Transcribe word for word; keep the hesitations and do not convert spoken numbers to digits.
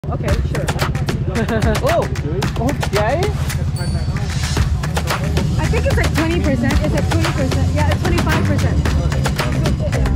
Okay, sure. Oh, okay. I think it's like twenty percent. It's like twenty percent. Yeah, it's twenty-five percent.